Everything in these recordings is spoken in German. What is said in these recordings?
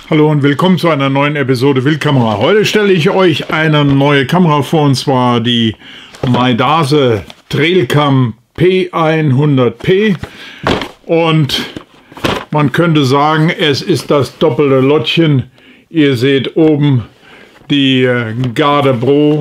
Hallo und willkommen zu einer neuen Episode Wildkamera. Heute stelle ich euch eine neue Kamera vor, und zwar die Maidase Trailcam P100P. Und man könnte sagen, es ist das doppelte Lottchen. Ihr seht oben die GardePro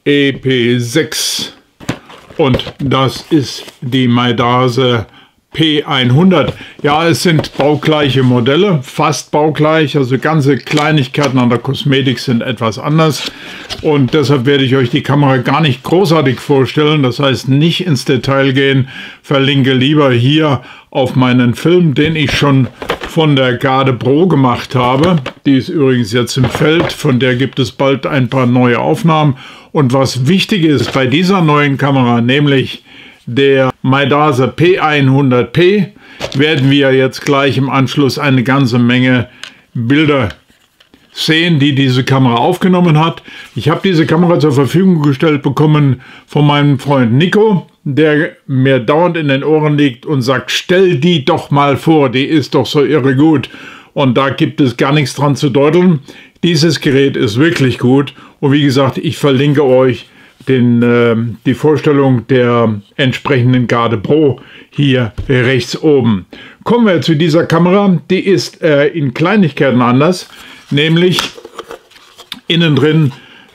EP6 und das ist die Maidase P100. Ja, es sind baugleiche Modelle, fast baugleich, also ganze Kleinigkeiten an der Kosmetik sind etwas anders. Und deshalb werde ich euch die Kamera gar nicht großartig vorstellen, das heißt nicht ins Detail gehen, verlinke lieber hier auf meinen Film, den ich schon von der GardePro gemacht habe. Die ist übrigens jetzt im Feld, von der gibt es bald ein paar neue Aufnahmen. Und was wichtig ist bei dieser neuen Kamera, nämlich der Maidase P100P, werden wir jetzt gleich im Anschluss eine ganze Menge Bilder sehen, die diese Kamera aufgenommen hat. Ich habe diese Kamera zur Verfügung gestellt bekommen von meinem Freund Nico, der mir dauernd in den Ohren liegt und sagt, stell die doch mal vor, die ist doch so irre gut. Und da gibt es gar nichts dran zu deuteln. Dieses Gerät ist wirklich gut und wie gesagt, ich verlinke euch die Vorstellung der entsprechenden GardePro hier rechts oben. Kommen wir zu dieser Kamera, die ist in Kleinigkeiten anders, nämlich innen drin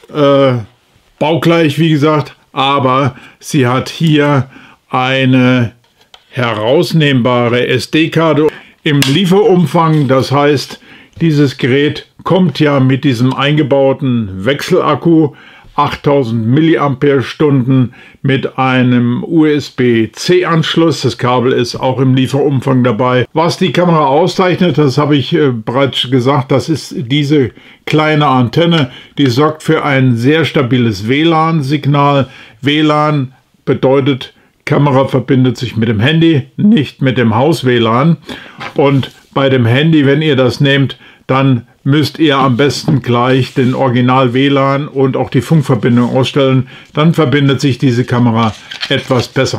baugleich, wie gesagt, aber sie hat hier eine herausnehmbare SD-Karte im Lieferumfang, das heißt, dieses Gerät kommt ja mit diesem eingebauten Wechselakku, 8000 mAh mit einem USB-C-Anschluss. Das Kabel ist auch im Lieferumfang dabei. Was die Kamera auszeichnet, das habe ich bereits gesagt, das ist diese kleine Antenne. Die sorgt für ein sehr stabiles WLAN-Signal. WLAN bedeutet, Kamera verbindet sich mit dem Handy, nicht mit dem Haus-WLAN. Und bei dem Handy, wenn ihr das nehmt, dann müsst ihr am besten gleich den Original-WLAN und auch die Funkverbindung ausstellen. Dann verbindet sich diese Kamera etwas besser.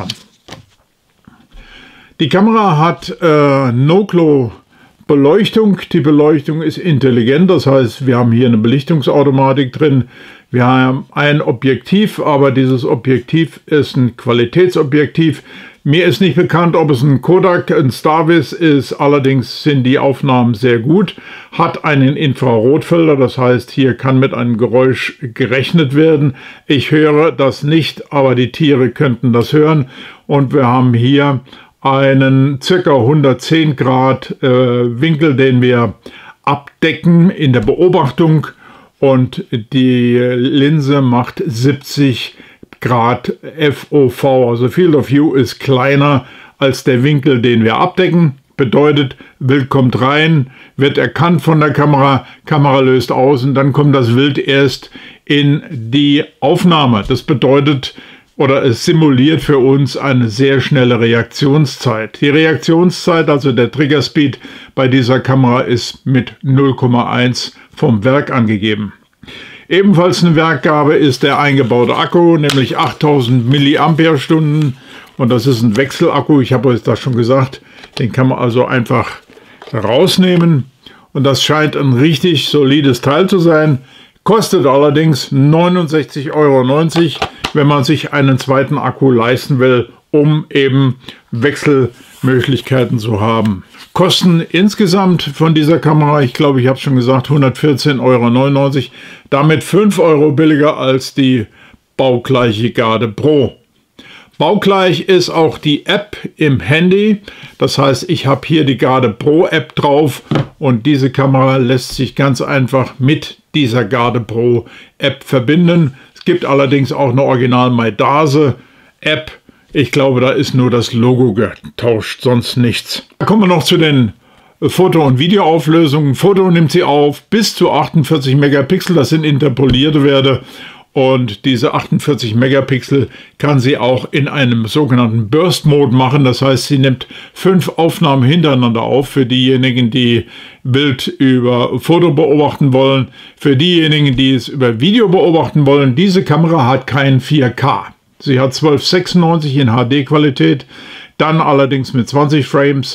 Die Kamera hat No-Glow-Beleuchtung. Die Beleuchtung ist intelligent, das heißt, wir haben hier eine Belichtungsautomatik drin. Wir haben ein Objektiv, aber dieses Objektiv ist ein Qualitätsobjektiv. Mir ist nicht bekannt, ob es ein Kodak, ein Starvis ist, allerdings sind die Aufnahmen sehr gut. Hat einen Infrarotfilter, das heißt, hier kann mit einem Geräusch gerechnet werden. Ich höre das nicht, aber die Tiere könnten das hören. Und wir haben hier einen ca. 110 Grad Winkel, den wir abdecken in der Beobachtung. Und die Linse macht 70 Grad FOV, also Field of View ist kleiner als der Winkel, den wir abdecken. Bedeutet, Wild kommt rein, wird erkannt von der Kamera, Kamera löst aus und dann kommt das Wild erst in die Aufnahme. Das bedeutet, oder es simuliert für uns eine sehr schnelle Reaktionszeit. Die Reaktionszeit, also der Trigger Speed bei dieser Kamera ist mit 0,1 vom Werk angegeben. Ebenfalls eine Werkgabe ist der eingebaute Akku, nämlich 8000 mAh und das ist ein Wechselakku, ich habe euch das schon gesagt, den kann man also einfach rausnehmen und das scheint ein richtig solides Teil zu sein, kostet allerdings 69,90 €, wenn man sich einen zweiten Akku leisten will, um eben Wechselmöglichkeiten zu haben. Kosten insgesamt von dieser Kamera, ich glaube, ich habe schon gesagt, 114,99 €, damit 5 € billiger als die baugleiche GardePro. Baugleich ist auch die App im Handy, das heißt, ich habe hier die GardePro App drauf und diese Kamera lässt sich ganz einfach mit dieser GardePro App verbinden. Es gibt allerdings auch eine Original Maidase App. Ich glaube, da ist nur das Logo getauscht, sonst nichts. Da kommen wir noch zu den Foto- und Videoauflösungen. Foto nimmt sie auf bis zu 48 Megapixel, das sind interpolierte Werte. Und diese 48 Megapixel kann sie auch in einem sogenannten Burst Mode machen. Das heißt, sie nimmt 5 Aufnahmen hintereinander auf für diejenigen, die Bild über Foto beobachten wollen. Für diejenigen, die es über Video beobachten wollen, diese Kamera hat kein 4K. Sie hat 1296 in HD-Qualität, dann allerdings mit 20 Frames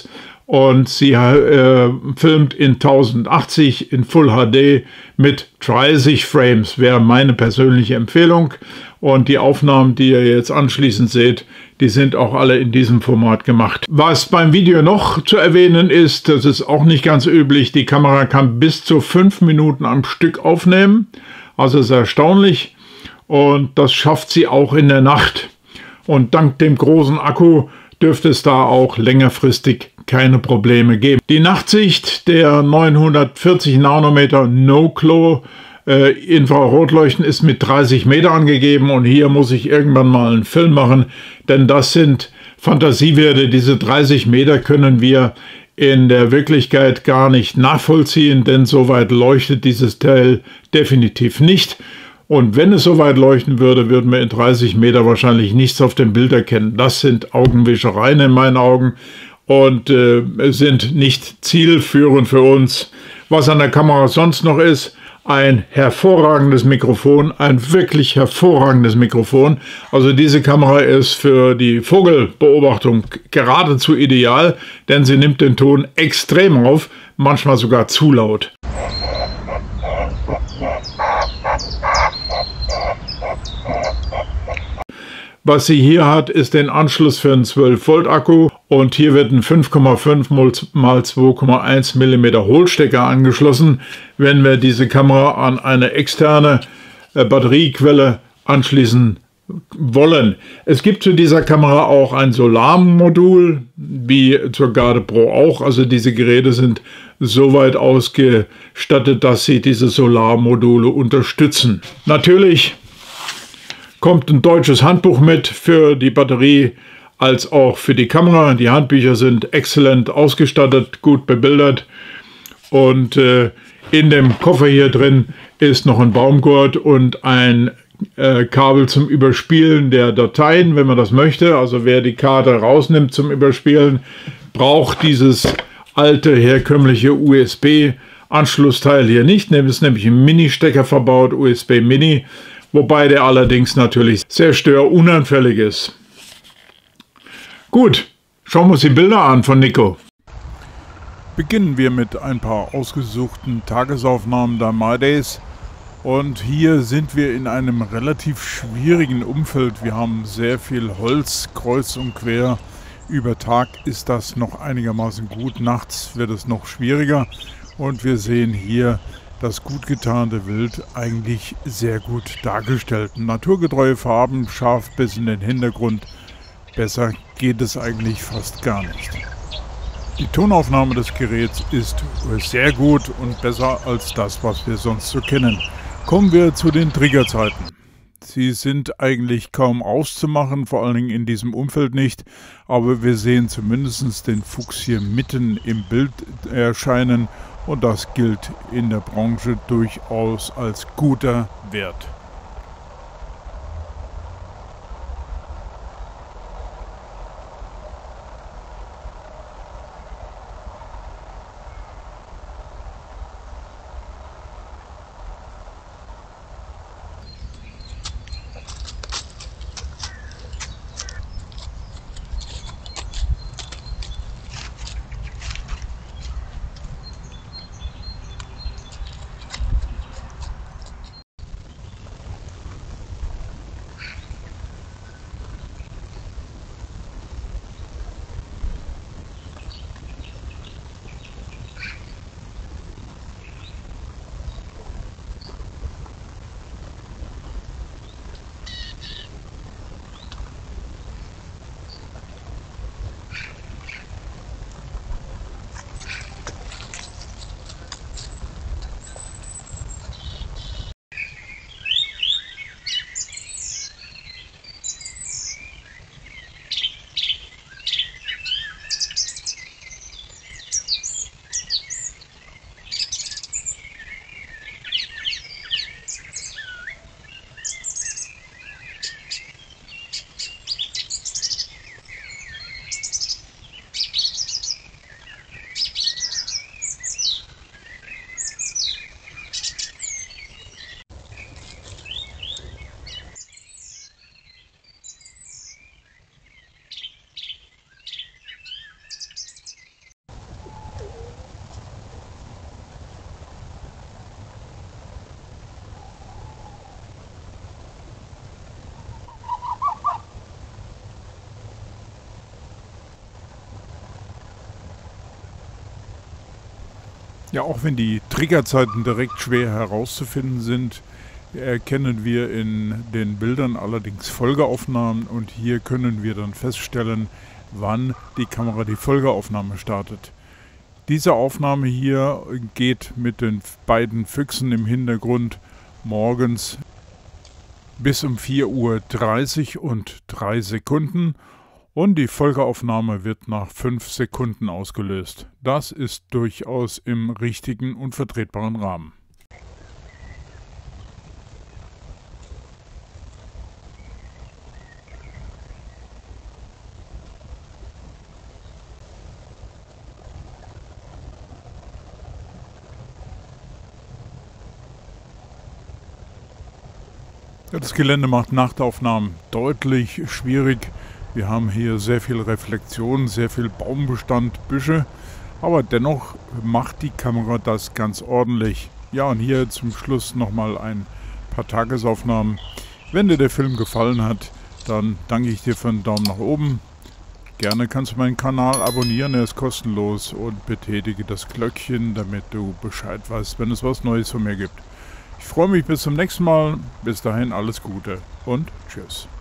und sie filmt in 1080 in Full HD mit 30 Frames, wäre meine persönliche Empfehlung. Und die Aufnahmen, die ihr jetzt anschließend seht, die sind auch alle in diesem Format gemacht. Was beim Video noch zu erwähnen ist, das ist auch nicht ganz üblich, die Kamera kann bis zu 5 Minuten am Stück aufnehmen. Also ist erstaunlich. Und das schafft sie auch in der Nacht. Und dank dem großen Akku dürfte es da auch längerfristig keine Probleme geben. Die Nachtsicht der 940 Nanometer No-Glow Infrarotleuchten ist mit 30 Meter angegeben und hier muss ich irgendwann mal einen Film machen, denn das sind Fantasiewerte. Diese 30 Meter können wir in der Wirklichkeit gar nicht nachvollziehen, denn so weit leuchtet dieses Teil definitiv nicht. Und wenn es so weit leuchten würde, würden wir in 30 Meter wahrscheinlich nichts auf dem Bild erkennen. Das sind Augenwischereien in meinen Augen und sind nicht zielführend für uns. Was an der Kamera sonst noch ist, ein hervorragendes Mikrofon, ein wirklich hervorragendes Mikrofon. Also diese Kamera ist für die Vogelbeobachtung geradezu ideal, denn sie nimmt den Ton extrem auf, manchmal sogar zu laut. Was sie hier hat, ist den Anschluss für einen 12-Volt-Akku und hier wird ein 5,5 x 2,1 mm Hohlstecker angeschlossen, wenn wir diese Kamera an eine externe Batteriequelle anschließen wollen. Es gibt zu dieser Kamera auch ein Solarmodul, wie zur Garde Pro auch. Also diese Geräte sind so weit ausgestattet, dass sie diese Solarmodule unterstützen. Natürlich kommt ein deutsches Handbuch mit für die Batterie als auch für die Kamera. Die Handbücher sind exzellent ausgestattet, gut bebildert. Und in dem Koffer hier drin ist noch ein Baumgurt und ein Kabel zum Überspielen der Dateien, wenn man das möchte. Also wer die Karte rausnimmt zum Überspielen, braucht dieses alte herkömmliche USB-Anschlussteil hier nicht. Es ist nämlich ein Mini-Stecker verbaut, USB Mini. Wobei der allerdings natürlich sehr störunanfällig ist. Gut, schauen wir uns die Bilder an von Nico. Beginnen wir mit ein paar ausgesuchten Tagesaufnahmen der MyDays. Und hier sind wir in einem relativ schwierigen Umfeld. Wir haben sehr viel Holz kreuz und quer. Über Tag ist das noch einigermaßen gut, nachts wird es noch schwieriger. Und wir sehen hier das gut getarnte Wild eigentlich sehr gut dargestellt. Naturgetreue Farben, scharf bis in den Hintergrund. Besser geht es eigentlich fast gar nicht. Die Tonaufnahme des Geräts ist sehr gut und besser als das, was wir sonst so kennen. Kommen wir zu den Triggerzeiten. Sie sind eigentlich kaum auszumachen, vor allen Dingen in diesem Umfeld nicht. Aber wir sehen zumindest den Fuchs hier mitten im Bild erscheinen. Und das gilt in der Branche durchaus als guter Wert. Ja, auch wenn die Triggerzeiten direkt schwer herauszufinden sind, erkennen wir in den Bildern allerdings Folgeaufnahmen und hier können wir dann feststellen, wann die Kamera die Folgeaufnahme startet. Diese Aufnahme hier geht mit den beiden Füchsen im Hintergrund morgens bis um 4:30 Uhr und 3 Sekunden und die Folgeaufnahme wird nach 5 Sekunden ausgelöst. Das ist durchaus im richtigen und vertretbaren Rahmen. Ja, das Gelände macht Nachtaufnahmen deutlich schwierig. Wir haben hier sehr viel Reflexion, sehr viel Baumbestand, Büsche, aber dennoch macht die Kamera das ganz ordentlich. Ja, und hier zum Schluss nochmal ein paar Tagesaufnahmen. Wenn dir der Film gefallen hat, dann danke ich dir für einen Daumen nach oben. Gerne kannst du meinen Kanal abonnieren, er ist kostenlos, und betätige das Glöckchen, damit du Bescheid weißt, wenn es was Neues von mir gibt. Ich freue mich bis zum nächsten Mal. Bis dahin alles Gute und tschüss.